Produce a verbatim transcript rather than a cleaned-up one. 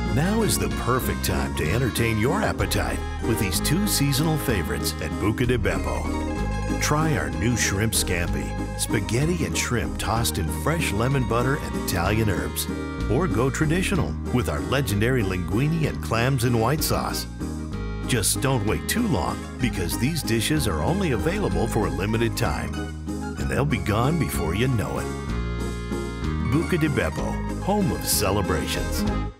Now is the perfect time to entertain your appetite with these two seasonal favorites at Buca di Beppo. Try our new Shrimp Scampi, spaghetti and shrimp tossed in fresh lemon butter and Italian herbs. Or go traditional with our legendary linguine and clams in white sauce. Just don't wait too long because these dishes are only available for a limited time. And they'll be gone before you know it. Buca di Beppo, home of celebrations.